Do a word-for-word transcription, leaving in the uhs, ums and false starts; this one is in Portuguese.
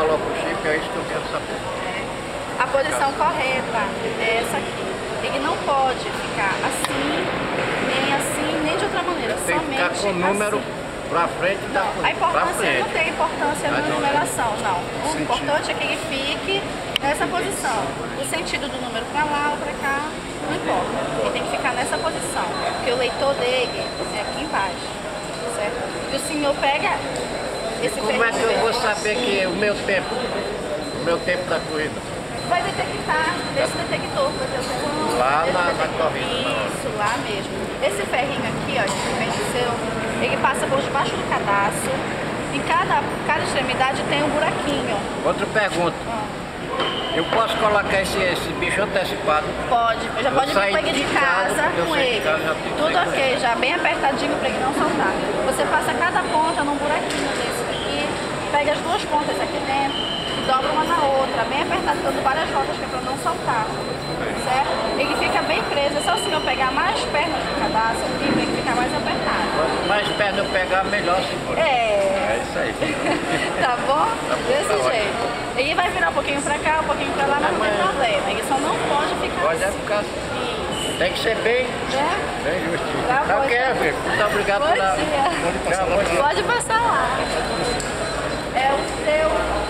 coloca o chip, é isso que eu quero saber. É. A posição correta é essa aqui. Ele não pode ficar assim, nem assim, nem de outra maneira. Tem que somente ficar com o número assim. pra frente da Não, a importância não tem importância na numeração, não. O Sentido. importante é que ele fique nessa posição. O sentido do número para lá ou para cá, não importa. Ele tem que ficar nessa posição, porque o leitor dele é aqui embaixo, certo? E o senhor pega esse Como é que eu vou saber assim, que o meu tempo, o meu tempo da corrida? vai detectar desse detector, por exemplo. Lá desse na, na detector. corrida. Isso, lá mesmo. Esse ferrinho aqui, ó, que vem do seu, ele passa por debaixo do cadastro. Em cada, cada extremidade tem um buraquinho. Outra pergunta. Ah. Eu posso colocar esse, esse bicho antecipado? Pode, já Eu pode vir saí com ele de de casa, casa, eu com saí de ele. casa, já tenho que Tudo sair com ok, já bem apertadinho para ele não soltar. Você passa cada ponta num buraquinho desse aqui, pega as duas pontas aqui dentro e dobra uma na outra, bem apertado, dando várias voltas que é para não soltar. Certo? Ele fica bem preso, é só o senhor pegar mais pernas do cadastro aqui para ele ficar mais apertado. Quanto mais perto eu pegar, melhor seguro. É. É isso aí. Tá bom? Tá bom, Desse tá jeito. ótimo. Ele vai virar um pouquinho pra cá, um pouquinho pra lá, mas não tem Mas- problema. Ele só não pode ficar Pode assim. ficar. Isso. Tem que ser bem, Né? bem justinho. Tá bom, Ok, então. filho. Muito obrigado Bom pela... dia. Já, bom dia. Pode passar lá. É o seu